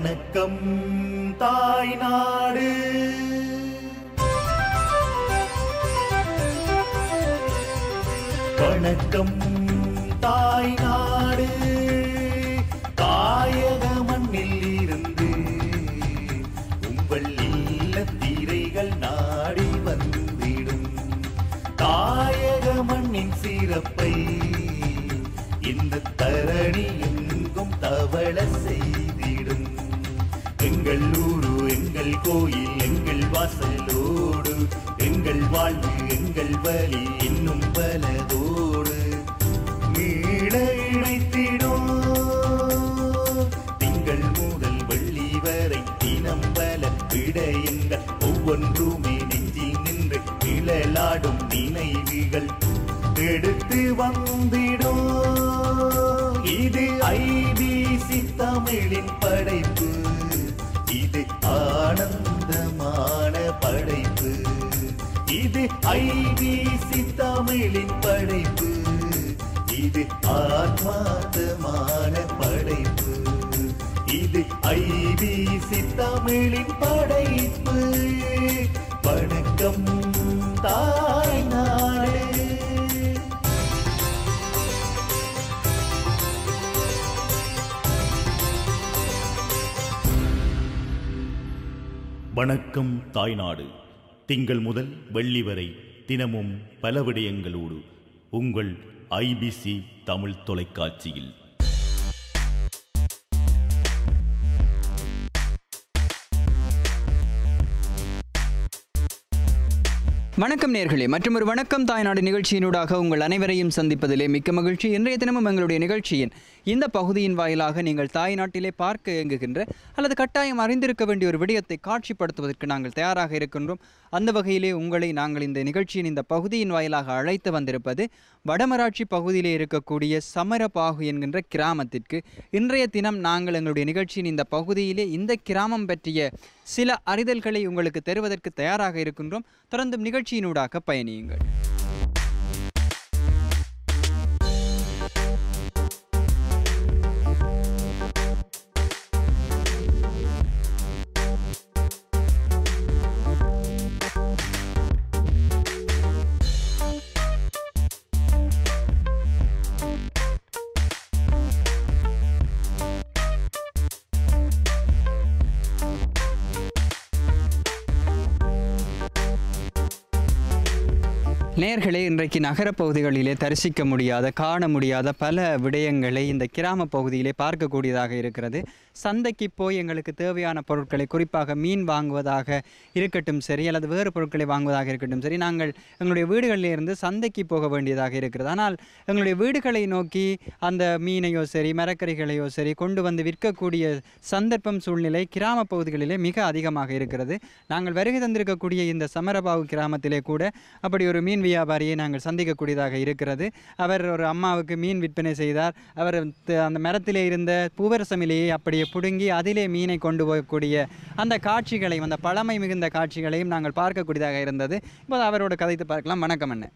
வணக்கம் தாய்நாடு. வணக்கம் தாய்நாடு. தாயக மண்ணில் இருந்து உங்கள் இல்லத்தீரைகள் நாடி வந்திடும். தாயக மண்ணின் சிறப்பை இந்த தரணி எங்கும் தவள செய்திடும். எங்கள் ஊரு எங்கள் கோயில் எங்கள் வாசலோடு எங்கள் வாழ்வு எங்கள் வழி இன்னும் பலதோடு மீள இணைத்திடும். திங்கள் முதல் வெள்ளி வரை தினம் பல விடயங்கள் ஒவ்வொன்றுமே நெஞ்சில் நின்று நிழலாடும் நினைவுகள் எடுத்து வந்திடும். இது ஐபிசி தமிழின் படைப்பு. இது ஆனந்தமான படைப்பு. இது ஐபிசி தமிழின் படைப்பு. இது ஆத்மார்த்தமான படைப்பு. இது ஐபிசி தமிழின் படைப்பு. வணக்கம் தாய்நாடு. வணக்கம் தாய்நாடு. திங்கள் முதல் வெள்ளி வரை தினமும் பல விடயங்களோடு உங்கள் ஐபிசி தமிழ் தொலைக்காட்சியில். வணக்கம் நேர்களே, மற்றும் ஒரு வணக்கம் தாய்நாடு நிகழ்ச்சியினூடாக உங்கள் அனைவரையும் சந்திப்பதிலே மிக்க மகிழ்ச்சி. இன்றைய தினமும் எங்களுடைய நிகழ்ச்சியின் இந்த பகுதியின் வாயிலாக நீங்கள் தாய்நாட்டிலே பார்க்க இயங்குகின்ற அல்லது கட்டாயம் அறிந்திருக்க வேண்டிய ஒரு விடயத்தை காட்சிப்படுத்துவதற்கு நாங்கள் தயாராக இருக்கின்றோம். அந்த வகையிலே உங்களை நாங்கள் இந்த நிகழ்ச்சியின் இந்த பகுதியின் வாயிலாக அழைத்து வந்திருப்பது வடமராட்சி பகுதியிலே இருக்கக்கூடிய சமரபாகு என்கின்ற கிராமத்திற்கு. இன்றைய தினம் நாங்கள் எங்களுடைய நிகழ்ச்சியின் இந்த பகுதியிலே இந்த கிராமம் பற்றிய சில அறிதல்களை உங்களுக்கு தருவதற்கு தயாராக இருக்கின்றோம். தொடர்ந்தும் நிகழ்ச்சியினூடாக பயணியுங்கள். நேர்களே, இன்றைக்கு நகரப்பகுதிகளிலே தரிசிக்க முடியாத காண முடியாத பல விடயங்களை இந்த கிராம பகுதியிலே பார்க்கக்கூடியதாக இருக்கிறது. சந்தைக்கு போய் எங்களுக்கு தேவையான பொருட்களை, குறிப்பாக மீன் வாங்குவதாக இருக்கட்டும் சரி, அல்லது வேறு பொருட்களை வாங்குவதாக இருக்கட்டும் சரி, நாங்கள் எங்களுடைய வீடுகளிலிருந்து சந்தைக்கு போக வேண்டியதாக இருக்கிறது. ஆனால் எங்களுடைய வீடுகளை நோக்கி அந்த மீனையோ சரி மரக்கறிகளையோ சரி கொண்டு வந்து விற்கக்கூடிய சந்தர்ப்பம் சூழ்நிலை கிராம பகுதிகளிலே மிக அதிகமாக இருக்கிறது. நாங்கள் வருகை தந்திருக்கக்கூடிய இந்த சமரபாகு கிராமத்திலே கூட அப்படி ஒரு மீன் வியாபாரியை நாங்கள் சந்திக்கக்கூடியதாக இருக்கிறது. அவர் ஒரு அம்மாவுக்கு மீன் விற்பனை செய்தார். அவர் அந்த மரத்திலே இருந்த பூவரசமிலேயே அப்படியே புடுங்கி அதிலே மீனை கொண்டு போகக்கூடிய அந்த காட்சிகளையும், அந்த பழமை மிகுந்த காட்சிகளையும் நாங்கள் பார்க்கக்கூடியதாக இருந்தது. இப்போது அவரோட கதைத்து பார்க்கலாம். வணக்கம் அண்ணன்,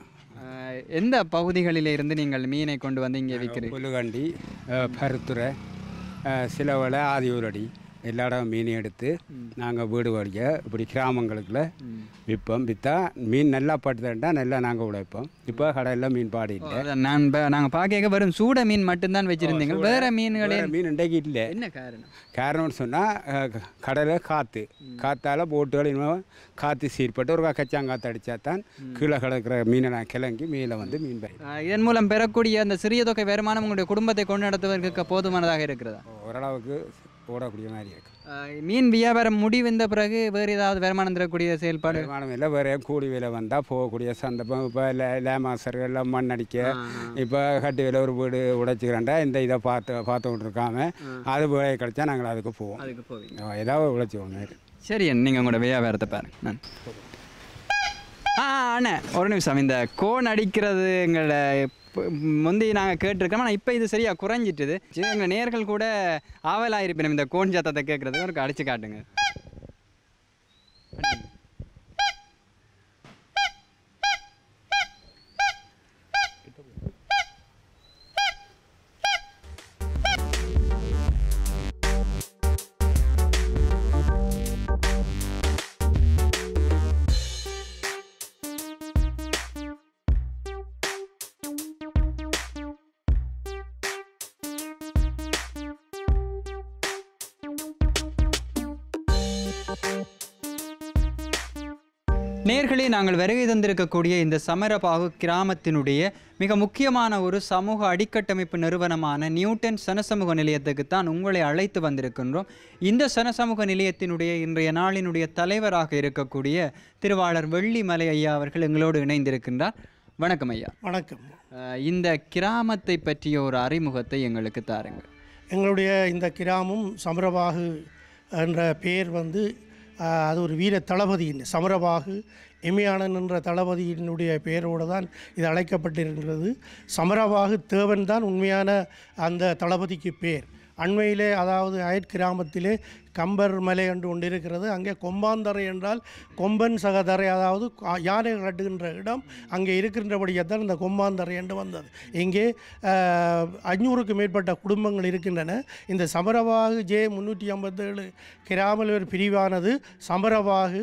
எந்த பகுதிகளிலே இருந்து நீங்கள் மீனை கொண்டு வந்து இங்கே விற்கிறீங்க? புலுகண்டி, பருத்துறை, சிலவளை, ஆதியூரடி எல்லா இடம் மீன் எடுத்து நாங்கள் வீடு வழிய இப்படி கிராமங்களுக்குள்ள விற்போம். விற்றா மீன் நல்லா பட்டுதா நல்லா நாங்கள் உழைப்போம். இப்போ கடையில் மீன் பாடி இல்லை. நாங்கள் பார்க்க வெறும் சூட மீன் மட்டும்தான் வச்சுருந்தீங்க, வேறு மீன்களே மீன் இன்றைக்கு இல்லை. என்ன காரணம்? காரணம்னு சொன்னால் கடையில் காற்றால் போட்டுகள் இன்னும் காற்று சீர்பட்டு ஒரு கச்சாங்காற்று அடித்தா தான் கீழே கிடக்கிற மீனெல்லாம் கிளங்கி மீனில் வந்து மீன் பயிர். இதன் மூலம் பெறக்கூடிய அந்த சிறிய தொகை வருமானம் உங்களுடைய குடும்பத்தை கொண்டு நடத்துவதற்கு போதுமானதாக இருக்கிறதா? ஓரளவுக்கு ஓடக்கூடிய மாதிரி இருக்கு. மீன் வியாபாரம் முடிவந்த பிறகு வேறு ஏதாவது வருமானம் தரக்கூடிய செயல்பாடு? வருமானம் இல்லை, வேறு கூலி வேலை வந்தால் போகக்கூடிய சந்தர்ப்பம். இப்போ லேமாசர் எல்லாம் மண் அடிக்க, இப்போ கட்டு வேலை ஒரு வீடு உடைச்சிக்கிறேன்டா இந்த இதை பார்த்துக்கிட்டு இருக்காம அது வேலை கிடைச்சா நாங்கள் அதுக்கு போவோம். ஏதாவது உழைச்சி ஒன்று. சரி, நீங்கள் உங்களோட வியாபாரத்தை பாருங்க. அண்ணே ஒரு நிமிஷம், இந்த கோன் அடிக்கிறது எங்களை முந்தி நாங்கள் கேட்டிருக்கோம். ஆனால் இப்போ இது சரியாக குறைஞ்சிட்டுது. எங்கள் நேர்கள் கூட ஆவலாயிருப்பேன் இந்த கோன் சத்தத்தை கேட்குறதுக்கு. ஒரு அடித்து காட்டுங்க. நேர்களே, நாங்கள் வருகை தந்திருக்கக்கூடிய இந்த சமரபாகு கிராமத்தினுடைய மிக முக்கியமான ஒரு சமூக அடிக்கட்டமைப்பு நிறுவனமான நியூட்டன் சனசமூக நிலையத்துக்குத்தான் உங்களை அழைத்து வந்திருக்கின்றோம். இந்த சனசமூக நிலையத்தினுடைய இன்றைய நாளினுடைய தலைவராக இருக்கக்கூடிய திருவாளர் வெள்ளிமலை ஐயா அவர்கள் எங்களோடு இணைந்திருக்கின்றார். வணக்கம் ஐயா. வணக்கம். இந்த கிராமத்தை பற்றிய ஒரு அறிமுகத்தை எங்களுக்கு தாருங்கள். எங்களுடைய இந்த கிராமம் சமரபாகு என்ற பெயர் அது ஒரு வீர தளபதியின் சமரபாகு எமியானன் என்ற தளபதியினுடைய பெயரோடு தான் இது அழைக்கப்பட்டிருக்கிறது. சமரபாகு தேவன் தான் உண்மையான அந்த தளபதிக்கு பேர். அண்மையிலே அதாவது கிராமத்திலே கம்பர் மலை என்று ஒன்றிருக்கிறது. அங்கே கொம்பாந்தரை என்றால் கொம்பன் சகதரை, அதாவது யானை கட்டுகின்ற இடம் அங்கே இருக்கின்றபடியால் இந்த கொம்பாந்தரை என்று வந்தது. இங்கே 500க்கும் மேற்பட்ட குடும்பங்கள் இருக்கின்றன. இந்த சமரபாகு ஜே 357 கிராமலர் பிரிவானது சமரபாகு,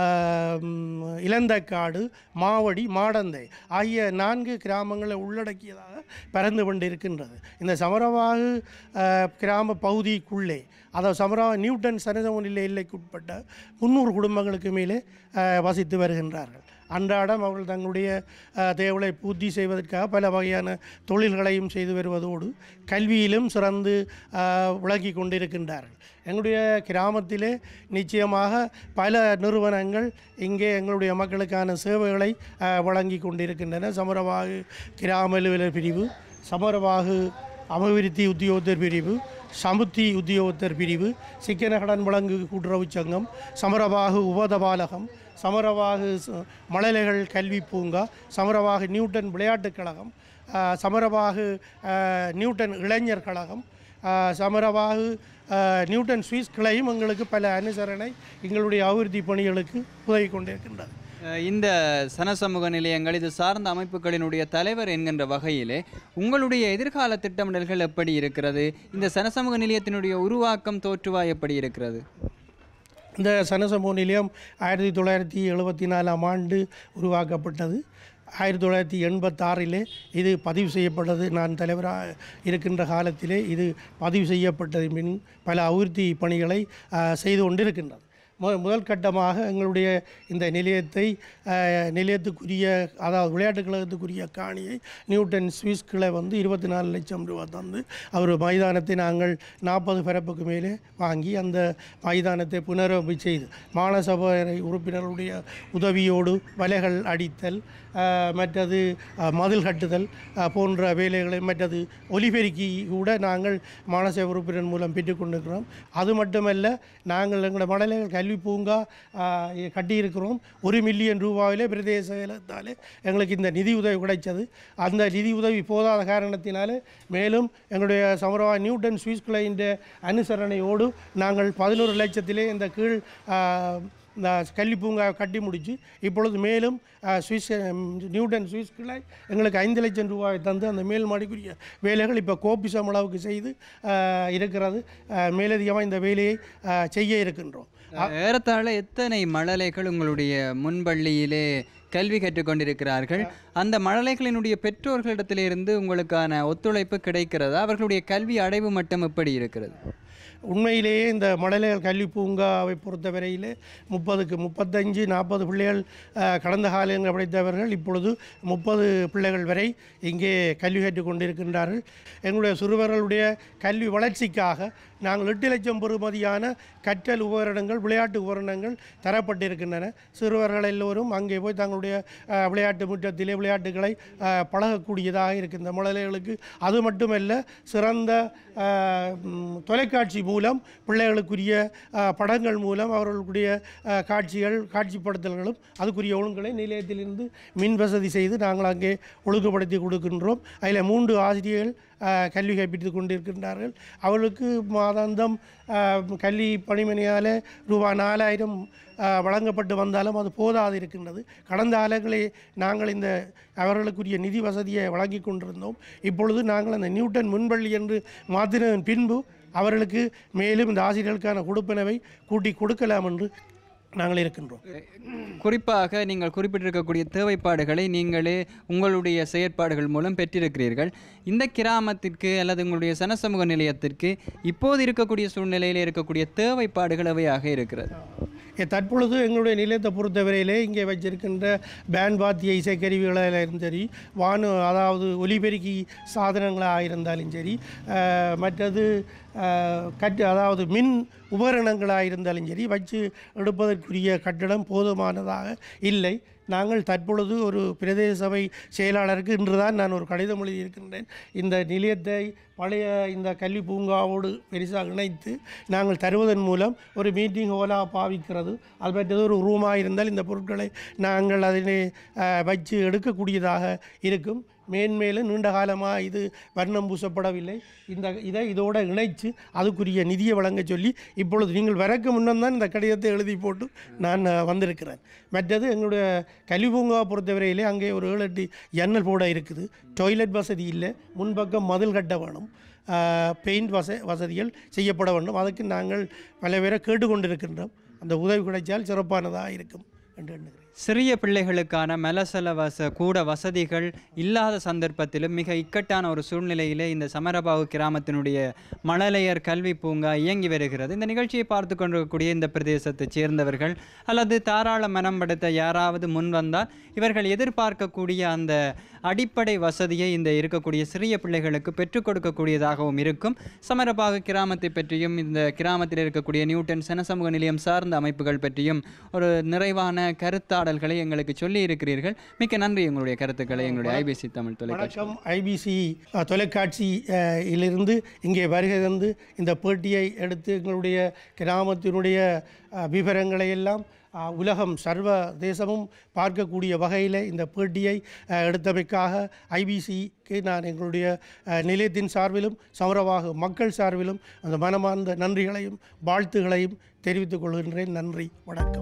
இளந்தக்காடு, மாவடி, மாடந்தை ஆகிய 4 கிராமங்களை உள்ளடக்கியதாக பறந்து கொண்டிருக்கின்றது. இந்த சமரபாகு கிராம பகுதிக்குள்ளே, அதாவது சமரபாகு நியூட்டன் சனசமூக நிலைய எல்லைக்குட்பட்ட 300 குடும்பங்களுக்கு மேலே வசித்து வருகின்றார்கள். அன்றாடம் அவர்கள் தங்களுடைய தேவைகளை பூர்த்தி செய்வதற்காக பல வகையான தொழில்களையும் செய்து வருவதோடு கல்வியிலும் சிறந்து விளங்கி கொண்டிருக்கின்றார்கள். எங்களுடைய கிராமத்திலே நிச்சயமாக பல நிறுவனங்கள் இங்கே எங்களுடைய மக்களுக்கான சேவைகளை வழங்கி கொண்டிருக்கின்றன. சமரபாகு கிராம அலுவலர் பிரிவு, சமரபாகு அபிவிருத்தி உத்தியோகத்தர் பிரிவு, சமுத்தி உத்தியோகத்தர் பிரிவு, சிக்கன கடன் வழங்கு கூட்டுறவு சங்கம், சமரபாகு உபதபாலகம், சமரபாகு மழலைகள் கல்வி பூங்கா, சமரபாகு நியூட்டன் விளையாட்டுக் கழகம், சமரபாகு நியூட்டன் இளைஞர் கழகம், சமரபாகு நியூட்டன் சுவிஸ் கிளையும் எங்களுக்கு பல அனுசரணை எங்களுடைய அபிவிருத்தி பணிகளுக்கு உதவி கொண்டிருக்கின்றது. இந்த சனசமூக நிலையங்கள் இது சார்ந்த அமைப்புகளினுடைய தலைவர் என்கின்ற வகையிலே உங்களுடைய எதிர்கால திட்டமிடல்கள் எப்படி இருக்கிறது? இந்த சனசமூக நிலையத்தினுடைய உருவாக்கம் தோற்றுவா எப்படி இருக்கிறது? இந்த சனசமூக நிலையம் 1974ஆம் ஆண்டு உருவாக்கப்பட்டது. 1986 இது பதிவு செய்யப்பட்டது. நான் தலைவராக இருக்கின்ற காலத்திலே இது பதிவு செய்யப்பட்டது. பின் பல அபிவிருத்தி பணிகளை செய்து கொண்டிருக்கின்றது. முதல் கட்டமாக எங்களுடைய இந்த நிலையத்துக்குரிய, அதாவது விளையாட்டுக் கழகத்துக்குரிய காணியை நியூட்டன் சுவிஸ் கிளை 24 லட்சம் ரூபா தந்து அவர் மைதானத்தை நாங்கள் 40 பரப்புக்கு மேலே வாங்கி அந்த மைதானத்தை புனரமைப்பு செய்து மாநசபை உறுப்பினர்களுடைய உதவியோடு வலைகள் அடித்தல், மற்றது மதில் கட்டுதல் போன்ற வேலைகளை, மற்றது ஒலிபெருக்கி கூட நாங்கள் மாநசபை உறுப்பினர் மூலம் பெற்றுக்கொண்டிருக்கிறோம். அது மட்டுமல்ல, நாங்கள் எங்களுடைய மழலைகள் கல்வி பூங்கா கட்டியிருக்கிறோம். 1 மில்லியன் ரூபாயிலே பிரதேச செயலகத்தாலே எங்களுக்கு இந்த நிதி உதவி கிடைச்சது. அந்த நிதி உதவி போதாத காரணத்தினாலே மேலும் எங்களுடைய சமரபாகு நியூட்டன் சுவிஸ் கிளையின் அனுசரணையோடு நாங்கள் 11 லட்சத்திலே இந்த கீழ் இந்த கல்வி பூங்கா கட்டி முடித்து இப்பொழுது மேலும் நியூட்டன் சுவிஸ் கிளை எங்களுக்கு 5 லட்சம் ரூபாய் தந்து அந்த மேல் மாடிக்குரிய வேலைகள் இப்போ கோபிசம் அளவுக்கு செய்து இருக்கிறது. மேலதிகமாக இந்த வேலையை செய்ய இருக்கின்றோம். ஏறத்தாழ எத்தனை மழலைகள் உங்களுடைய முன்பள்ளியிலே கல்வி கற்றுக்கொண்டிருக்கிறார்கள்? அந்த மழலைகளினுடைய பெற்றோர்களிடத்திலிருந்து உங்களுக்கான ஒத்துழைப்பு கிடைக்கிறதா? அவர்களுடைய கல்வி அடைவு மட்டம் எப்படி இருக்கிறது? உண்மையிலேயே இந்த மழலைகள் கல்வி பூங்காவை பொறுத்தவரையிலே 30க்கு 35 40 பிள்ளைகள் கடந்த காலங்கள் படித்தவர்கள் இப்பொழுது 30 பிள்ளைகள் வரை இங்கே கல்வி கற்றுக் கொண்டிருக்கின்றார்கள். எங்களுடைய சிறுவர்களுடைய கல்வி வளர்ச்சிக்காக நாங்கள் 8 லட்சம் பெறுமதியான கற்றல் உபகரணங்கள், விளையாட்டு உபகரணங்கள் தரப்பட்டிருக்கின்றன. சிறுவர்கள் எல்லோரும் அங்கே போய் தங்களுடைய விளையாட்டு முற்றத்திலே விளையாட்டுகளை பழகக்கூடியதாக இருக்கின்ற மழலைகளுக்கு. அது மட்டுமல்ல, சிறந்த தொலைக்காட்சி மூலம் பிள்ளைகளுக்குரிய படங்கள் மூலம் அவர்களுடைய காட்சிப்படுத்தல்களும் அதுக்குரிய ஒழுங்குகளை நிலையத்திலிருந்து மின் வசதி செய்து நாங்கள் அங்கே ஒழுங்குபடுத்தி கொடுக்கின்றோம். அதில் 3 ஆசிரியர்கள் கல்வி கற்பித்து கொண்டிருக்கின்றார்கள். அவர்களுக்கு மாதாந்தம் கல்வி பணிமனையால் ரூபாய் 4000 வழங்கப்பட்டு வந்தாலும் அது போதாது இருக்கின்றது. கடந்த காலங்களில் நாங்கள் இந்த அவர்களுக்குரிய நிதி வசதியை வழங்கி கொண்டிருந்தோம். இப்பொழுது நாங்கள் அந்த நியூட்டன் முன்பள்ளி என்று மாற்றின பின்பு அவர்களுக்கு மேலும் இந்த ஆசிரியர்களுக்கான கொடுப்பனவை கூட்டி கொடுக்கலாம் என்று நாங்கள் இருக்கின்றோம். குறிப்பாக நீங்கள் குறிப்பிட்டிருக்கக்கூடிய தேவைப்பாடுகளை நீங்களே உங்களுடைய செயற்பாடுகள் மூலம் பெற்றிருக்கிறீர்கள். இந்த கிராமத்திற்கு அல்லது உங்களுடைய சனசமூக நிலையத்திற்கு இப்போது இருக்கக்கூடிய சூழ்நிலையில் இருக்கக்கூடிய தேவைப்பாடுகள் அவையாக இருக்கிறது. தற்பொழுது எங்களுடைய நிலையத்தை பொறுத்தவரையிலே இங்கே வச்சிருக்கின்ற பேண்ட் வாத்திய இசைக்கருவிகளாலும் சரி, அதாவது ஒலிபெருக்கி சாதனங்களாக இருந்தாலும் சரி, மற்றது அதாவது மின் உபகரணங்களாக இருந்தாலும் சரி வச்சு எடுப்பதற்குரிய கட்டடம் போதுமானதாக இல்லை. நாங்கள் தற்பொழுது ஒரு பிரதேச சபை செயலாளருக்கு இன்றுதான் நான் ஒரு கடிதம் எழுதியிருக்கின்றேன். இந்த நிலையத்தை பழைய இந்த கல்வி பூங்காவோடு பெரிசாக இணைத்து நாங்கள் தருவதன் மூலம் ஒரு மீட்டிங் ஹோலாக பாவிக்கிறது, அது மற்றது ஒரு ரூமாக இருந்தால் இந்த பொருட்களை நாங்கள் அதனை வச்சு எடுக்கக்கூடியதாக இருக்கும். மேன்மேலும் நீண்ட காலமாக இது வர்ணம் பூசப்படவில்லை. இதை இதோடு இணைத்து அதுக்குரிய நிதியை வழங்க சொல்லி இப்பொழுது நீங்கள் வரக்கு முன்னம் தான் இந்த கடிதத்தை எழுதி போட்டு நான் வந்திருக்கிறேன். மற்றது எங்களுடைய கல்வி பூங்காவை பொறுத்தவரையிலே அங்கே ஒரு 7-8 ஜன்னல் போட இருக்குது. டாய்லெட் வசதி இல்லை, முன்பக்கம் மதில் கட்ட வேணும், பெயிண்ட் வசதிகள் செய்யப்பட வேண்டும். அதுக்கு நாங்கள் பல பேரை கேட்டுக்கொண்டிருக்கின்றோம். அந்த உதவி கிடைச்சால் சிறப்பானதாக இருக்கும் என்று எண்ணுகிறேன். சிறிய பிள்ளைகளுக்கான மலசல கூட வசதிகள் இல்லாத சந்தர்ப்பத்திலும் மிக இக்கட்டான ஒரு சூழ்நிலையிலே இந்த சமரபாகு கிராமத்தினுடைய மழலையர் கல்வி பூங்கா இயங்கி வருகிறது. இந்த நிகழ்ச்சியை பார்த்து கொண்டிருக்கக்கூடிய இந்த பிரதேசத்தைச் சேர்ந்தவர்கள் அல்லது தாராள மனம் படைத்த யாராவது முன் வந்தால் இவர்கள் எதிர்பார்க்கக்கூடிய அந்த அடிப்படை வசதியை இந்த இருக்கக்கூடிய சிறிய பிள்ளைகளுக்கு பெற்றுக் கொடுக்கக்கூடியதாகவும் இருக்கும். சமரபாகு கிராமத்தை பற்றியும் இந்த கிராமத்தில் இருக்கக்கூடிய நியூட்டன் சனசமூக நிலையம் சார்ந்த அமைப்புகள் பற்றியும் ஒரு நிறைவான கருத்தாடல்களை எங்களுக்கு சொல்லி இருக்கிறீர்கள். மிக்க நன்றி உங்களுடைய கருத்துக்களை எங்களுடைய ஐபிசி தமிழ் தொலைக்காட்சி. வணக்கம். ஐபிசி தொலைக்காட்சியிலிருந்து இங்கே வருகை தந்து இந்த பேட்டியை எடுத்து எங்களுடைய கிராமத்தினுடைய விவரங்களை எல்லாம் உலகம் சர்வ தேசமும் பார்க்கக்கூடிய வகையில் இந்த பேட்டியை எடுத்தமைக்காக ஐபிசிக்கு நான் எங்களுடைய நிலையத்தின் சார்பிலும் சமரபாகு மக்கள் சார்பிலும் அந்த மனமார்ந்த நன்றிகளையும் வாழ்த்துகளையும் தெரிவித்துக் கொள்கின்றேன். நன்றி, வணக்கம்.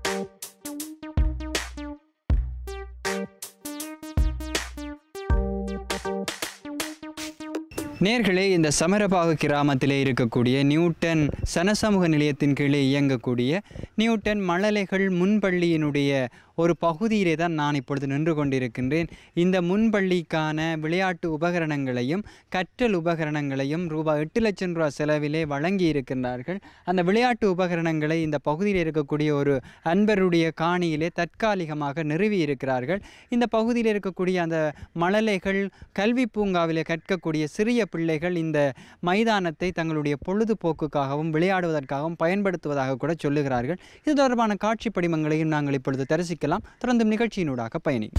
நேர்களே, இந்த சமரபாகு கிராமத்திலே இருக்கக்கூடிய நியூட்டன் சனசமூக நிலையத்தின் கீழே இயங்கக்கூடிய நியூட்டன் மழலைகள் முன்பள்ளியினுடைய ஒரு பகுதியிலே தான் நான் இப்பொழுது நின்று கொண்டிருக்கின்றேன். இந்த முன்பள்ளிக்கான விளையாட்டு உபகரணங்களையும் கற்றல் உபகரணங்களையும் ரூபாய் 8 லட்சம் செலவிலே வழங்கி இருக்கின்றார்கள். அந்த விளையாட்டு உபகரணங்களை இந்த பகுதியில் இருக்கக்கூடிய ஒரு அன்பருடைய காணியிலே தற்காலிகமாக நிறுவி இருக்கிறார்கள். இந்த பகுதியில் இருக்கக்கூடிய அந்த மழலைகள் கல்வி பூங்காவிலே கற்கக்கூடிய சிறிய பிள்ளைகள் இந்த மைதானத்தை தங்களுடைய பொழுதுபோக்குக்காகவும் விளையாடுவதற்காகவும் பயன்படுத்துவதாக கூட சொல்லுகிறார்கள். இது தொடர்பான காட்சி படிமங்களையும் நாங்கள் இப்பொழுது தரிசிக்கலாம். தொடர்ந்து நிகழ்ச்சியினூடாக பயணி.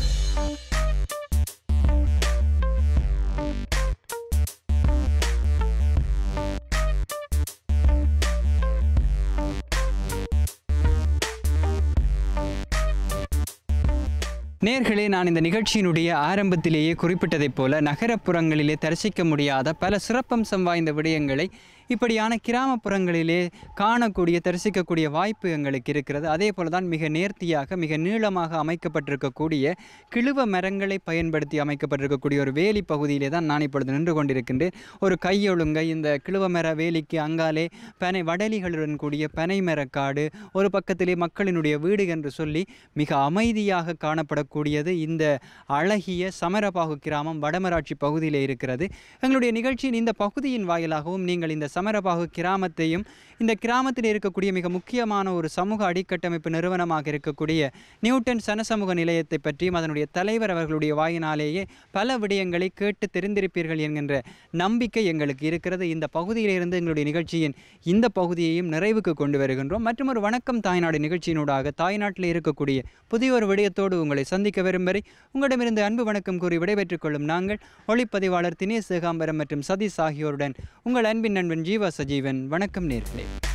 நேர்களே, நான் இந்த நிகழ்ச்சியினுடைய ஆரம்பத்திலேயே குறிப்பிட்டதைப் போல நகரப்புறங்களிலே தரிசிக்க முடியாத பல சிறப்பம்சம் வாய்ந்த விடயங்களை இப்படியான கிராமப்புறங்களிலே காணக்கூடிய தரிசிக்கக்கூடிய வாய்ப்பு எங்களுக்கு இருக்கிறது. அதே போல தான் மிக நேர்த்தியாக மிக நீளமாக அமைக்கப்பட்டிருக்கக்கூடிய கிழுவ மரங்களை பயன்படுத்தி அமைக்கப்பட்டிருக்கக்கூடிய ஒரு வேலி பகுதியிலே தான் நான் இப்பொழுது நின்று கொண்டிருக்கின்றேன். ஒரு கையொழுங்கை இந்த கிழுவ மர வேலிக்கு அங்காலே பனை வடலிகளுடன் கூடிய பனை மரக்காடு, ஒரு பக்கத்திலே மக்களினுடைய வீடு என்று சொல்லி மிக அமைதியாக காணப்படக்கூடியது இந்த அழகிய சமரபாகு கிராமம் வடமராட்சி பகுதியிலே இருக்கிறது. எங்களுடைய நிகழ்ச்சியின் இந்த பகுதியின் வாயிலாகவும் நீங்கள் இந்த சமரபாகு கிராமத்தையும் இந்த கிராமத்தில் இருக்கக்கூடிய மிக முக்கியமான ஒரு சமூக அடிக்கட்டமைப்பு நிறுவனமாக இருக்கக்கூடிய நியூட்டன் சனசமூக நிலையத்தை பற்றியும் அதனுடைய தலைவர் அவர்களுடைய வாயினாலேயே பல விடயங்களை கேட்டு தெரிந்திருப்பீர்கள் என்கின்ற நம்பிக்கை எங்களுக்கு இருக்கிறது. இந்த பகுதியிலிருந்து எங்களுடைய நிகழ்ச்சியின் இந்த பகுதியையும் நிறைவுக்கு கொண்டு வருகின்றோம். மற்றும் ஒரு வணக்கம் தாய்நாடு நிகழ்ச்சியினூடாக தாய்நாட்டில் இருக்கக்கூடிய புதிய ஒரு விடயத்தோடு உங்களை சந்திக்க வரும் வரை உங்களிடமிருந்து அன்பு வணக்கம் கூறி விடைபெற்றுக் கொள்ளும் நாங்கள் ஒளிப்பதிவாளர் தினேஷ் சேகாம்பரம் மற்றும் சதீஷ் ஆகியோருடன் உங்கள் அன்பின் நண்பன் ஜீவா சஜீவன். வணக்கம் நேர்களே.